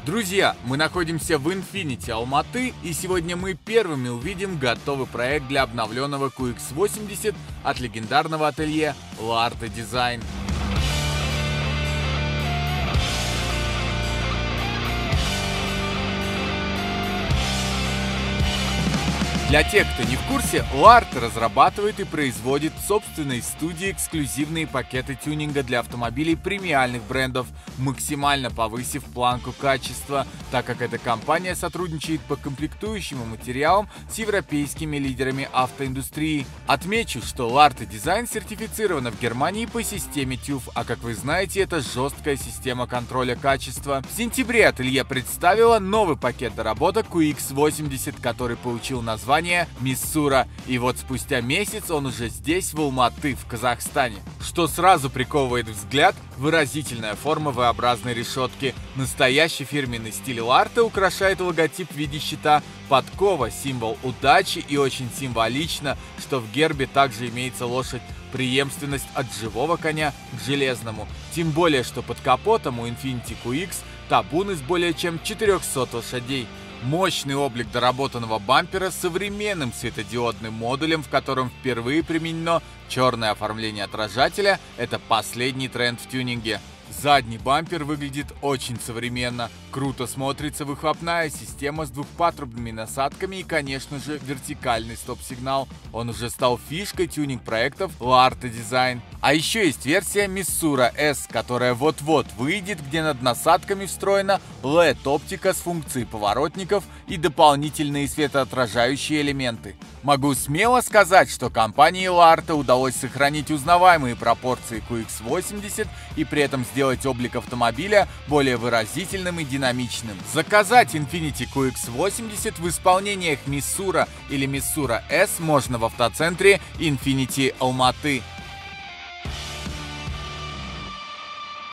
Друзья, мы находимся в Infiniti Алматы, и сегодня мы первыми увидим готовый проект для обновленного QX80 от легендарного ателье Laarte Design. Для тех, кто не в курсе, Laarte разрабатывает и производит в собственной студии эксклюзивные пакеты тюнинга для автомобилей премиальных брендов, максимально повысив планку качества, так как эта компания сотрудничает по комплектующим и материалам с европейскими лидерами автоиндустрии. Отмечу, что Laarte Design сертифицирована в Германии по системе TÜV, а как вы знаете, это жесткая система контроля качества. В сентябре ателье представило новый пакет доработок QX80, который получил название Миссура, и вот спустя месяц он уже здесь, в Алматы, в Казахстане. Что сразу приковывает взгляд — выразительная форма V-образной решетки. Настоящий фирменный стиль Laarte украшает логотип в виде щита, подкова — символ удачи, и очень символично, что в гербе также имеется лошадь. Преемственность от живого коня к железному. Тем более, что под капотом у Infiniti QX табун из более чем 400 лошадей. Мощный облик доработанного бампера с современным светодиодным модулем, в котором впервые применено черное оформление отражателя – это последний тренд в тюнинге. Задний бампер выглядит очень современно, круто смотрится выхлопная система с двухпатрубными насадками и, конечно же, вертикальный стоп-сигнал. Он уже стал фишкой тюнинг-проектов Laarte Design. А еще есть версия Missura S, которая вот-вот выйдет, где над насадками встроена LED-оптика с функцией поворотников и дополнительные светоотражающие элементы. Могу смело сказать, что компании Laarte удалось сохранить узнаваемые пропорции QX80 и при этом сделать облик автомобиля более выразительным и динамичным. Заказать Infiniti QX80 в исполнениях Missura или Missura S можно в автоцентре Infiniti Алматы.